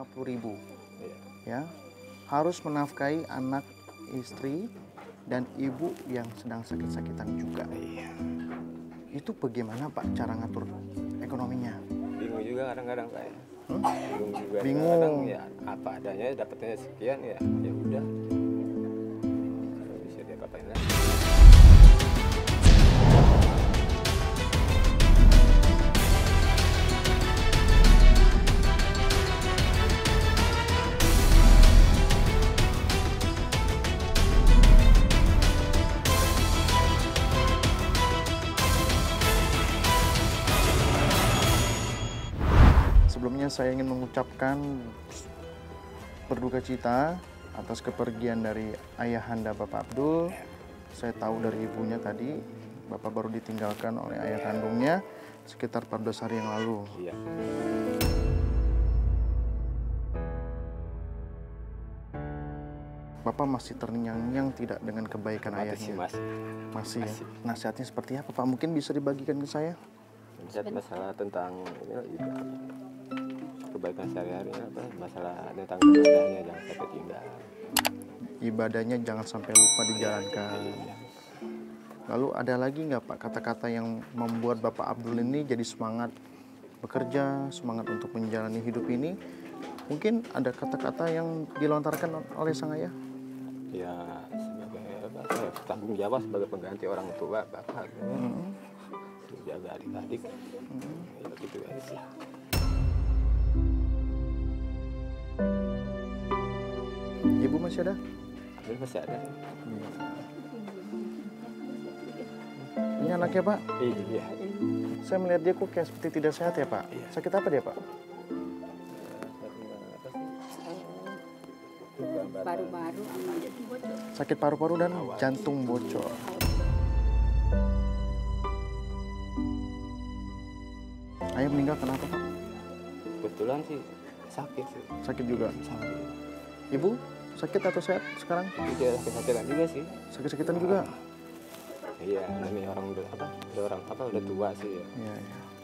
50.000. Iya. Ya. Harus menafkahi anak, istri, dan ibu yang sedang sakit-sakitan juga. Iya. Itu bagaimana Pak cara ngatur ekonominya? Bingung juga kadang-kadang Pak. Bingung juga. Bingung. Kadang ya apa adanya dapatnya sekian ya udah. Nggak bisa diapa-apain lagi. Sebelumnya saya ingin mengucapkan berduka cita atas kepergian dari ayahanda Bapak Abdul. Saya tahu dari ibunya tadi, Bapak baru ditinggalkan oleh ayah kandungnya sekitar 14 hari yang lalu. Iya. Bapak masih terngiang-ngiang tidak dengan kebaikan ayahnya? Masih. Masih. Nasihatnya seperti apa Pak? Mungkin bisa dibagikan ke saya? Masalah tentang kebaikan sehari-hari apa? Masalah tentang ibadahnya jangan sampai tinggal. Ibadahnya jangan sampai lupa dijalankan. Lalu ada lagi nggak Pak kata-kata yang membuat Bapak Abdul ini jadi semangat bekerja, semangat untuk menjalani hidup ini? Mungkin ada kata-kata yang dilontarkan oleh sang ayah? Ya sebagai tanggung jawab sebagai pengganti orang tua Bapak. Jaga adik-adik. Ya gitu aja sih. Ibu masih ada? Ini masih ada. Ini anaknya Pak? Iya. Saya melihat dia kok kayak seperti tidak sehat ya Pak? Iya. Sakit apa dia Pak? Paru-paru Sakit paru-paru dan jantung bocor. Ayah meninggal kenapa Pak? Kebetulan sih sakit sih. Sakit juga. Sakit. Ibu sakit atau sehat sekarang? Dia sakit-sakitan juga sih. Sakit-sakitan juga? Iya, namanya orang udah tua sih. Ya. Iya.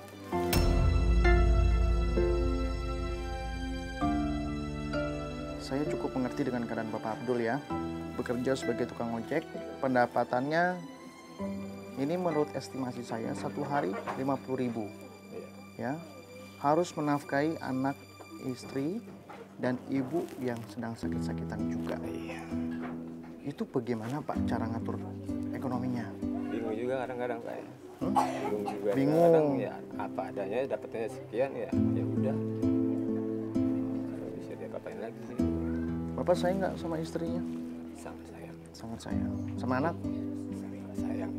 Saya cukup mengerti dengan keadaan Bapak Abdul ya. Bekerja sebagai tukang ojek, pendapatannya ini menurut estimasi saya satu hari 50.000. Ya, harus menafkahi anak, istri, dan ibu yang sedang sakit-sakitan juga. Iya. Itu bagaimana Pak cara ngatur ekonominya? Bingung juga kadang-kadang Pak. Bingung juga. Bingung. Kadang ya apa adanya dapatnya sekian ya udah. Nggak bisa diapa-apain lagi sih. Bapak sayang nggak sama istrinya? Sangat sayang. Sangat sayang. Sama anak? Sangat sayang.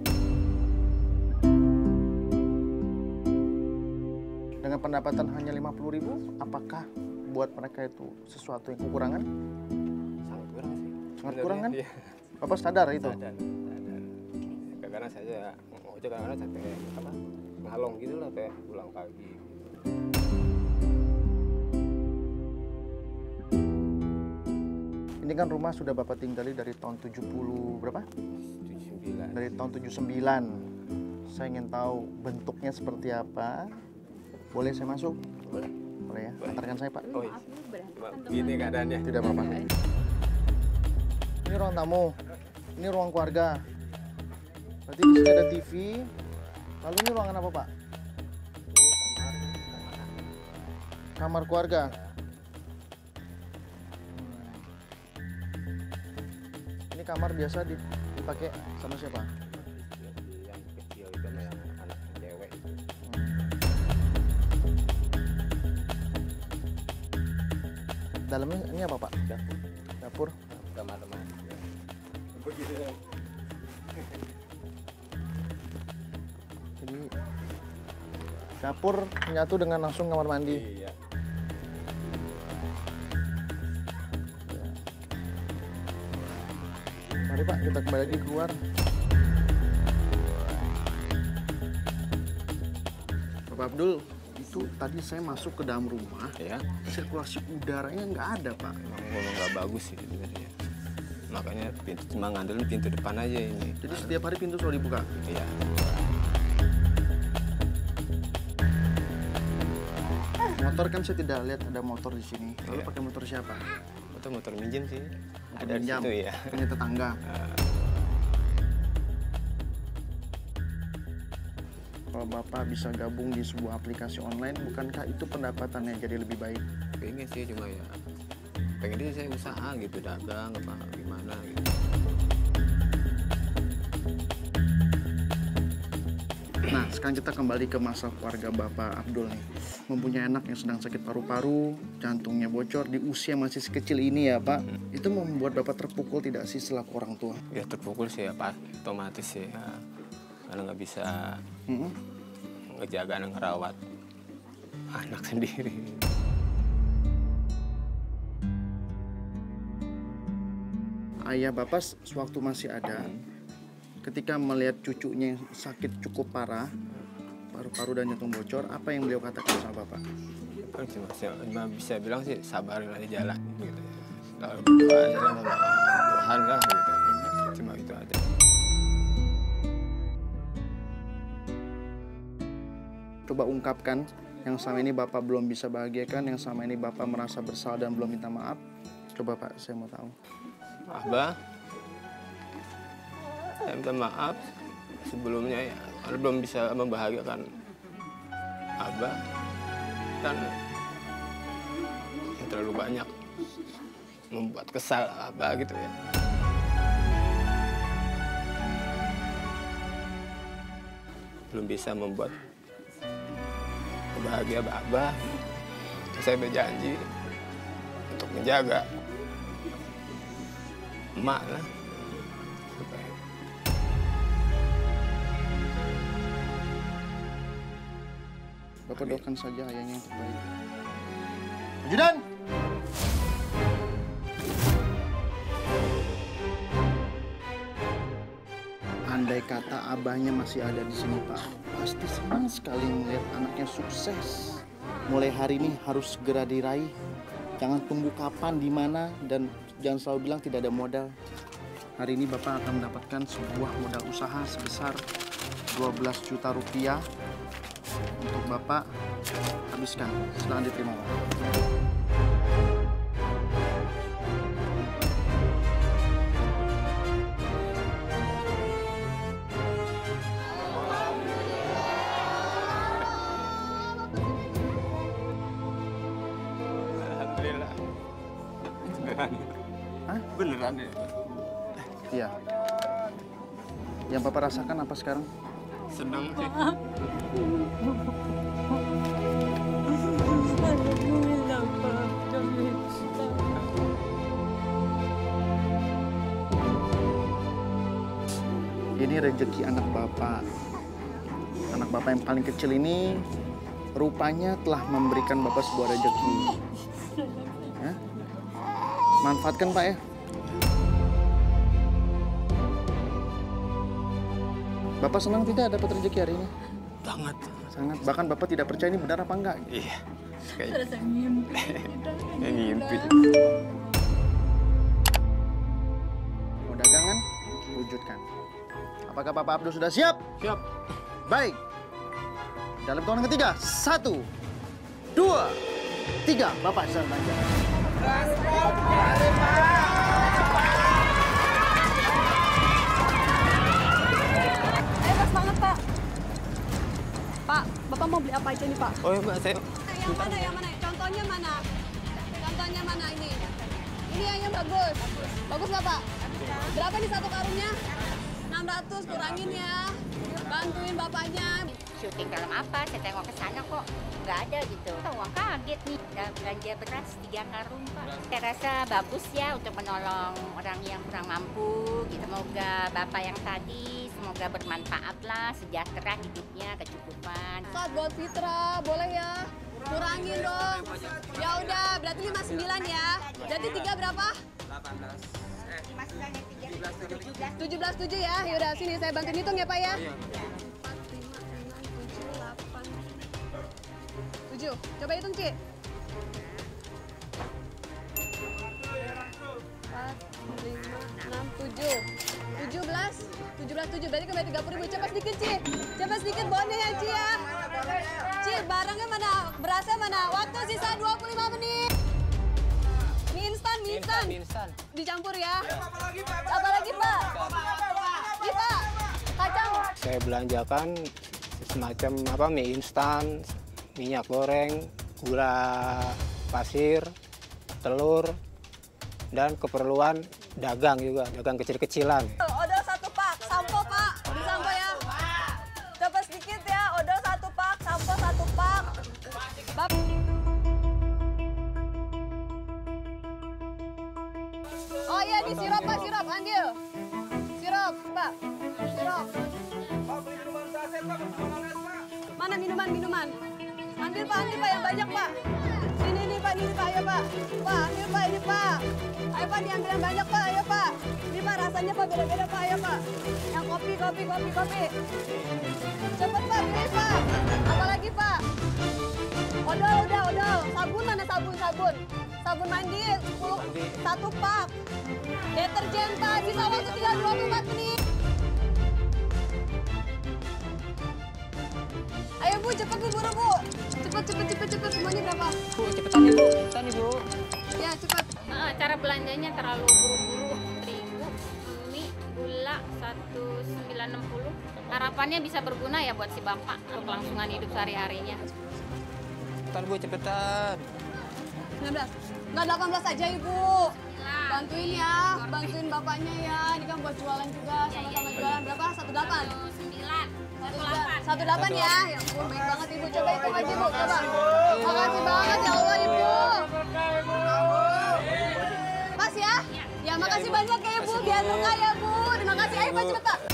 Dengan pendapatan hanya 50.000, apakah buat mereka itu sesuatu yang kekurangan? Sangat kurang sih. Sangat kurang kan? Iya. Bapak sadar itu? Sadar. Karena saya ngojek kadang-kadang sampai ngalong gitu lah sampai pulang pagi. Ini kan rumah sudah Bapak tinggali dari tahun 70 berapa? 79. Dari tahun 79. Saya ingin tahu bentuknya seperti apa. Boleh saya masuk? Boleh. Boleh ya? Antarkan saya Pak. Oh iya. Cuma gini keadaannya. Tidak apa-apa. Ini ruang tamu. Ini ruang keluarga. Berarti di sini ada TV. Lalu ini ruangan apa Pak? Kamar keluarga. Ini kamar biasa dipakai sama siapa? Yang kecil itu sama yang anak cewek itu. Dalamnya ini apa Pak? Dapur. Dapur. Kamar mandi. Begitu. Jadi dapur menyatu dengan langsung kamar mandi. Iya. Mari Pak, kita kembali lagi keluar. Bapak Abdul, itu tadi saya masuk ke dalam rumah, Ya. sirkulasi udaranya nggak ada Pak. Emang nggak bagus sih sebenarnya. Makanya pintu cuma ngandelin pintu depan aja ini. Jadi setiap hari pintu selalu dibuka. Iya. Motor kan saya tidak lihat ada motor di sini. Lalu Iya. pakai motor siapa? Motor minjem sih. Motor Ada di pinjam, situ ya. punya tetangga. Kalau Bapak bisa gabung di sebuah aplikasi online, bukankah itu pendapatannya jadi lebih baik? Pengen sih, cuma ya pengen sih saya usaha gitu, dagang apa gimana gitu. Nah, sekarang kita kembali ke masa keluarga Bapak Abdul nih. Mempunyai anak yang sedang sakit paru-paru, jantungnya bocor di usia masih sekecil ini ya Pak. Itu membuat Bapak terpukul tidak sih selaku orang tua? Ya terpukul sih ya Pak, otomatis sih ya. Karena nggak bisa ngejaga dan ngerawat anak sendiri. Ayah Bapak sewaktu masih ada, ketika melihat cucunya yang sakit cukup parah, paru-paru dan jantung bocor, apa yang beliau katakan sama Bapak? Kan cuma bisa bilang sih sabarin aja jalan gitu. Selalu berdoa aja sama Tuhan lah gitu. Cuma itu aja. Coba ungkapkan yang selama ini Bapak belum bisa bahagiakan, yang selama ini Bapak merasa bersalah dan belum minta maaf. Coba Pak, saya mau tahu. Abah, saya minta maaf sebelumnya ya, karena belum bisa membahagiakan Abah dan yang terlalu banyak membuat kesal Abah gitu ya. Belum bisa membuat bahagia Abah. Saya berjanji untuk menjaga emak lah. Supaya Bapak doakan saja ayahnya yang terbaik. Ajudan! Andai kata abahnya masih ada di sini Pak, pasti senang sekali melihat anaknya sukses. Mulai hari ini harus segera diraih. Jangan tunggu kapan, di mana, dan jangan selalu bilang tidak ada modal. Hari ini Bapak akan mendapatkan sebuah modal usaha sebesar 12 juta rupiah untuk Bapak habiskan. Silakan diterima Pak. Alhamdulillah. Beneran. Hah? Beneran ya. Iya. Yang Bapak rasakan apa sekarang? Senang sih. Alhamdulillah, Pak. Ini rezeki anak Bapak. Anak Bapak yang paling kecil ini rupanya telah memberikan Bapak sebuah rezeki. Ya? Manfaatkan Pak ya. Bapak senang tidak dapat rezeki hari ini? Banget. Sangat. Bahkan Bapak tidak percaya ini benar apa enggak? Iya. Kayak Rasa mimpi. kayak ngimpi. Mau dagangan? Wujudkan. Apakah Bapak Abdul sudah siap? Siap. Baik. Dalam hitungan ketiga, 1, 2, 3. Bapak sedang belanja. Ayo, pas banget, Pak. Pak, Bapak mau beli apa aja nih, Pak? Oh ya Mbak, saya Yang mana, yang mana? Contohnya mana? Contohnya mana ini? Ini yang bagus. Bagus nggak, Pak? Berapa nih satu karungnya? 600, kurangin ya. Bantuin bapaknya. Syuting film apa? Saya tengok ke sana kok nggak ada gitu. Uang kaget nih, udah belanja beras 3 karung Pak. Saya rasa bagus ya untuk menolong orang yang kurang mampu. Gitu. Semoga Bapak yang tadi, semoga bermanfaat lah, sejahtera hidupnya, kecukupan. Saat buat Fitra, boleh ya? Kurangin dong. Ya udah, berarti 59 ya. Jadi 3 berapa? 17,7 ya. Yaudah, sini saya bantuin hitung ya, Pak ya. 4, 5, 6, 7, 8, 7. Coba hitung, Ci. 4, 5, 6, 7. 17, 7. Berarti kembali 30.000. Cepat sedikit, Ci. Cepat sedikit bonnya ya, Ci ya. Ci, barangnya mana? Berasnya mana? Waktu sisa 25 menit. Mie instan, mie instan. Dicampur ya. Apa lagi, Pak? Ini, Pak. Kacang. Saya belanjakan semacam mie instan, minyak goreng, gula pasir, telur, dan keperluan dagang juga, dagang kecil-kecilan. Odol 1 pak, sampo Pak. Di sampo ya. Coba sedikit ya, odol 1 pak, sampo 1 pak. Oh iya, di sirop Pak, sirop, ambil. Sirop, Pak. Sirop. Mana minuman? Ambil Pak, yang banyak Pak. Ini Pak, ayo Pak. Pak, ambil Pak, ini Pak. Ayo Pak, diambil yang banyak Pak, ayo Pak. Ini Pak, rasanya Pak beda-beda Pak, ayo Pak. Yang kopi. Cepet Pak, pilih Pak. Apa lagi Pak? Odol. Sabun mana sabun? Sabun mandi 1 pak. Deterjen Pak, bisa waktu tinggal 24 menit. Ayo Bu, cepet Bu, buru Bu. Cepet. Semuanya berapa? Bu, cepetan Ibu. Ya, cepet. Cara belanjanya terlalu buru-buru. Terigu, mie, gula 1.960. Harapannya bisa berguna ya buat si bapak untuk kelangsungan hidup sehari-harinya. Cepetan Bu, cepetan. 19. Nggak 18 aja Ibu. Bantuin ya, bantuin bapaknya ya. Ini kan buat jualan juga, sama-sama jualan. Berapa? 18. 18 ya. Ya ampun, baik banget Ibu. Coba hitung aja Bu, coba. Makasih banget ya Allah Ibu. Pas ya? Ya makasih banyak ya Ibu, biar luka ya Bu. Terima kasih, ayo Pak cepet Pak.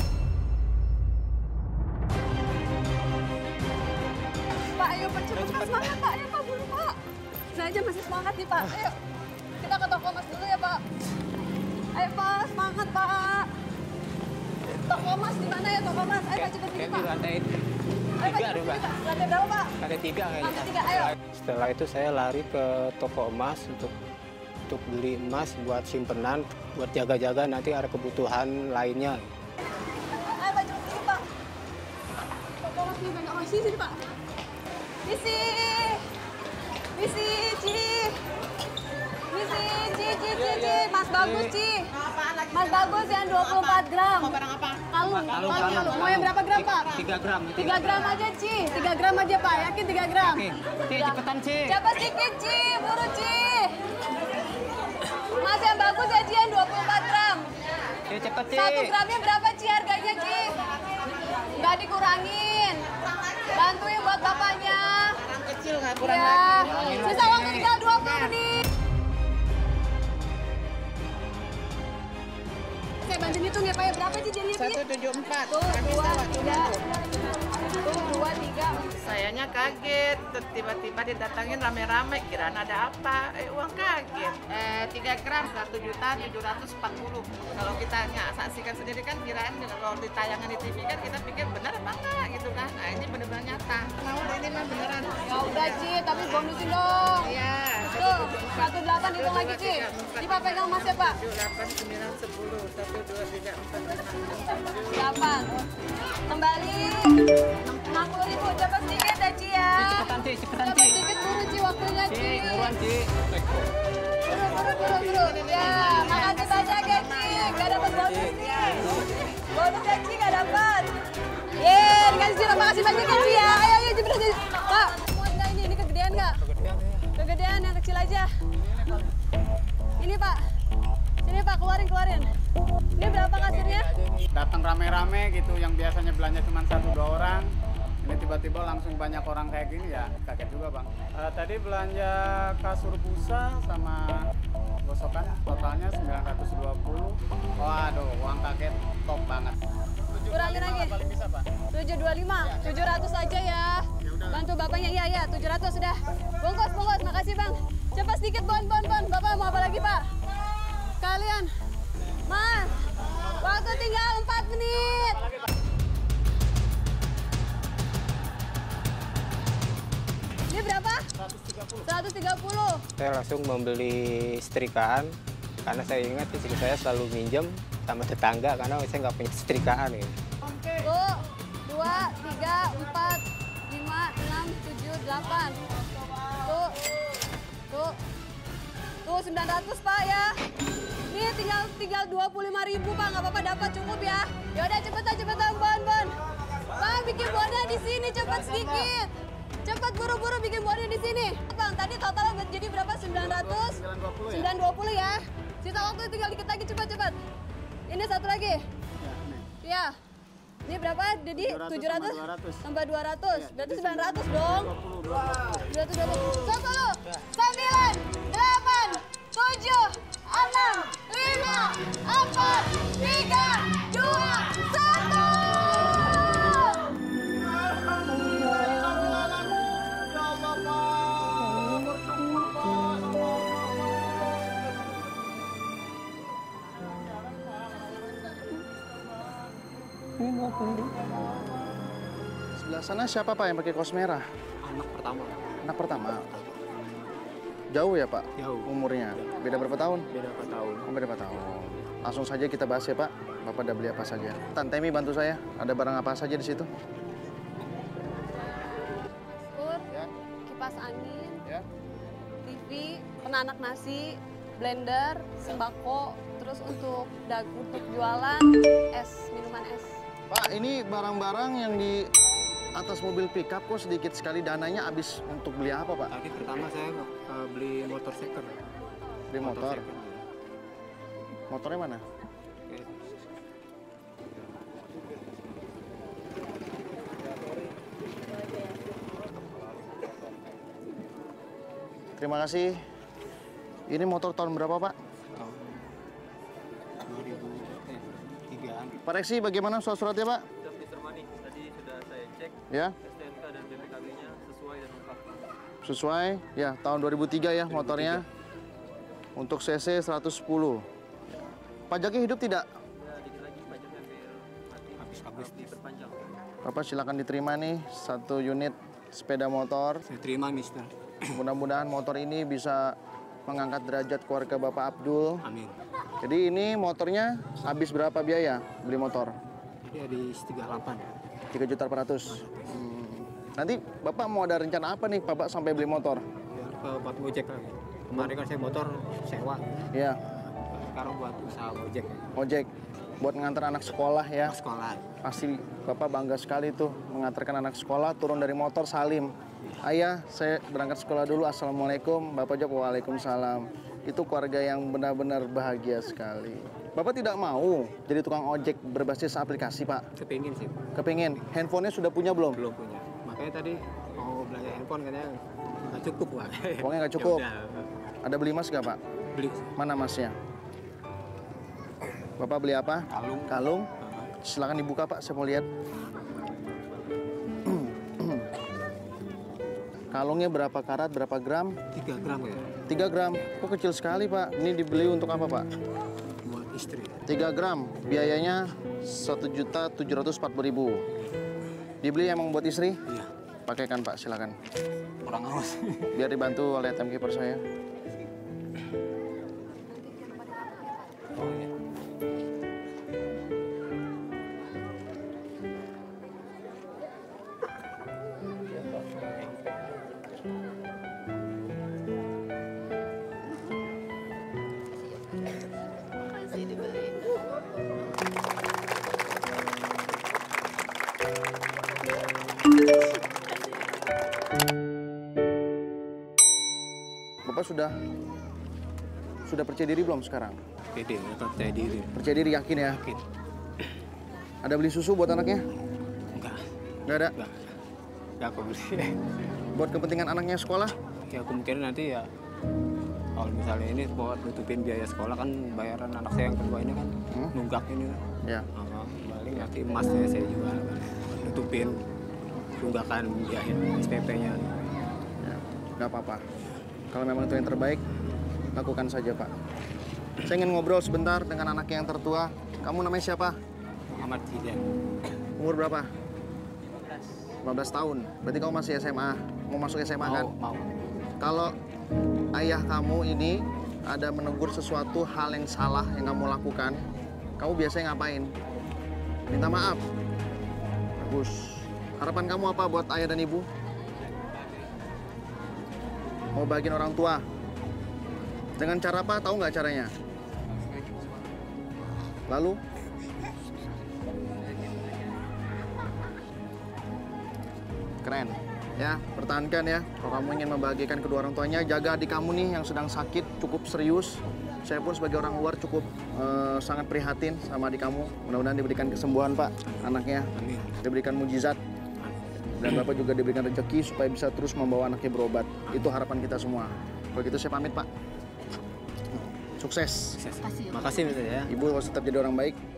Pak, ayo Pak cepet Pak, semangat Pak. Ayo Pak, buru Pak. Saya aja masih semangat nih Pak. Ayo, kita ke toko Mas dulu ya Pak. Ayo Pak, semangat Pak. Toko Mas di mana ya toko Mas? Ayo Pak cepet sini Pak. Lantai Ayo Pak cepet sini Pak. Lantai berapa Pak? Lantai 3 kayaknya. Lantai 3, ayo. Setelah itu saya lari ke toko emas untuk beli emas buat simpenan, buat jaga-jaga nanti ada kebutuhan lainnya. Ayo Pak cepet sini Pak. Toko Mas ini banyak Mas sini Pak. Misi, Ci. Mas bagus Ci. Mas bagus yang 24 gram. Mau barang apa? Kalung. Mau yang berapa gram Pak? 3 gram. 3 gram aja Ci. 3 gram aja Pak, yakin 3 gram? Ci, cepetan Ci. Cepet sedikit Ci, buru Ci. Mas yang bagus ya Ci yang 24 gram. Ci, cepet Ci. 1 gramnya berapa Ci harganya Ci? Nggak dikurangin. Bantuin buat bapaknya. Kecil nggak kurang Ya, lagi. sisa waktu tinggal 20 menit. Saya bantuin hitung ya Pak ya, berapa Ci jadinya Ci? 174. Tuh, 2, 3. Tuh, 2, 3. Sayanya kaget, tiba-tiba didatangin rame-rame, kiraan ada apa? Uang kaget. 3 gram 1.740.000. Kalau kita nggak saksikan sendiri kan kiraan kalau ditayangan di TV kan kita pikir benar apa enggak gitu kan. Nah ini benar-benar nyata. Mau deh ini mah beneran. Ya udah Ci, tapi bonusin dong. Iya. Tuh, 18 hitung lagi Ci. Ini Pak pegang Mas ya Pak. 7, 8, 9, 10, 1, 2, 3, 4, 5, 8. Kembali. 60.000, cepat sedikit ya Ci ya. Cepetan Ci. Cepat sedikit buru Ci waktunya Ci. Buruan Ci. Buru. Ya, makasih banyak ya Ci. Gak dapat bonus nih. Bonus ya Ci, gak dapat. Yeay, dikasih Ci. Makasih banyak ya Ci ya. Ayo, cepet aja. Pak, muat nggak ini kegedean nggak? Kegedean, yang kecil aja. Ini Pak. Sini Pak, keluarin. Ini berapa kasirnya? Datang rame-rame gitu, yang biasanya belanja cuma 1-2 orang, ini tiba-tiba langsung banyak orang kayak gini ya, kaget juga Bang. Tadi belanja kasur busa sama gosokan totalnya 920. Waduh, uang kaget top banget. Kurangin lagi. Paling bisa Pak? 725, 700 aja ya. Bantu bapaknya, iya 700 sudah. Bungkus, makasih Bang. Cepat sedikit bon. Bapak mau apa lagi Pak? Kalian, Mas, waktu tinggal 4 menit. Ini berapa? 130. Saya langsung membeli setrikaan karena saya ingat istri saya selalu minjem sama tetangga karena saya nggak punya setrikaan ya. Tuh, 2, 3, 4, 5, 8. Tuh 900 Pak ya. Ini tinggal 25.000 Pak, nggak apa-apa dapat cukup ya. Yaudah cepetan Bon. Bang bikin bonnya di sini cepet sedikit. Cepet buru-buru bikin bonnya di sini. Bang tadi totalnya jadi berapa? 900? 920 ya. Sisa waktu tinggal dikit lagi cepet. Ini satu lagi. Ya. Ini berapa? Jadi 700 tambah 200. Berarti 900 dong. 10, 9, 8, 7, 6, 5, 4, 3, 2, 1. Sebelah sana siapa Pak yang pakai kaos merah? Anak pertama. Anak pertama. Jauh ya Pak? Jauh. Umurnya? Beda berapa tahun? Beda 4 tahun. Oh, beda berapa tahun. Langsung saja kita bahas ya Pak. Bapak udah beli apa saja? Tante Mi bantu saya. Ada barang apa saja di situ? Kasur, kipas angin, Ya. TV, penanak nasi, blender, sembako, terus untuk jualan minuman es. Pak, ini barang-barang yang di atas mobil pickup kok sedikit sekali dananya habis untuk beli apa Pak? Tadi pertama saya beli motor second. Beli motor. Motornya mana? Terima kasih. Ini motor tahun berapa Pak? Tahun 2003-an. Pak Reksi, bagaimana surat-suratnya Pak? Sudah Mr. Mani, tadi sudah saya cek Ya, STNK dan BPKB-nya sesuai dan lengkap. sesuai. Ya, tahun 2003 ya motornya. Untuk CC 110. Pajaknya hidup tidak? Ya, dikit lagi pajaknya hampir mati. Habis Diperpanjang. Bapak silakan diterima nih 1 unit sepeda motor. Saya terima, Mister. Mudah-mudahan motor ini bisa mengangkat derajat keluarga Bapak Abdul. Amin. Jadi ini motornya habis berapa biaya beli motor? Ya di 38. 3.400.000. Nanti Bapak mau ada rencana apa nih Bapak sampai beli motor? Ya, buat gojek lagi. Kemarin kan saya motor sewa. Ya, Sekarang buat usaha gojek. ojek. Buat ngantar anak sekolah ya. Sekolah. Pasti Bapak bangga sekali tuh mengantarkan anak sekolah turun dari motor salim. Ayah, saya berangkat sekolah dulu. Assalamualaikum. Bapak jawab waalaikumsalam. Itu keluarga yang benar-benar bahagia sekali. Bapak tidak mau jadi tukang ojek berbasis aplikasi, Pak? Kepingin sih. Kepingin. Handphonenya sudah punya belum? Belum punya. Makanya tadi mau belanja handphone katanya nggak cukup, Pak. Uangnya nggak cukup. Ya udah, Ada beli emas nggak, Pak? beli Mana emasnya? Bapak beli apa? kalung. Kalung. Silakan dibuka, Pak. Saya mau lihat. Kalungnya berapa karat, berapa gram? 3 gram ya. 3 gram. Kok kecil sekali, Pak? Ini dibeli untuk apa, Pak? Buat istri. 3 gram. Biayanya 1.740.000. Dibeli emang buat istri? Iya. Pakaikan, Pak. Silakan. Kurang awas. Biar dibantu oleh timekeeper saya. Oh iya. Bapak sudah percaya diri belum sekarang? Pede, percaya diri. Percaya diri, yakin ya? Yakin. Ada beli susu buat anaknya? Enggak. Nggak ada? Enggak aku beli. Buat kepentingan anaknya sekolah? Ya kemungkinan nanti ya kalau misalnya ini buat nutupin biaya sekolah kan bayaran anak saya yang kedua ini kan nunggak ini kan. Ya. Paling nanti emasnya saya juga nutupin tunggakan biaya SPP-nya. Ya, nggak apa-apa. Kalau memang itu yang terbaik, lakukan saja, Pak. Saya ingin ngobrol sebentar dengan anak yang tertua. Kamu namanya siapa? Muhammad Zidan. Umur berapa? 15 tahun. Berarti kamu masih SMA. Mau masuk SMA kan? Mau. Kalau ayah kamu ini ada menegur sesuatu hal yang salah yang kamu lakukan, kamu biasanya ngapain? Minta maaf. Bagus. Harapan kamu apa buat ayah dan ibu? mau bagiin orang tua. Dengan cara apa? Tahu nggak caranya? Lalu? Keren. Ya, pertahankan ya. Kalau kamu ingin membahagiakan kedua orang tuanya, jaga adik kamu nih yang sedang sakit, cukup serius. Saya pun sebagai orang luar cukup sangat prihatin sama adik kamu. Mudah-mudahan diberikan kesembuhan, Pak, anaknya. Diberikan mujizat. Dan Bapak juga diberikan rezeki supaya bisa terus membawa anaknya berobat. Itu harapan kita semua. Kalau gitu saya pamit, Pak. Sukses. Makasih ya. Ibu harus tetap jadi orang baik.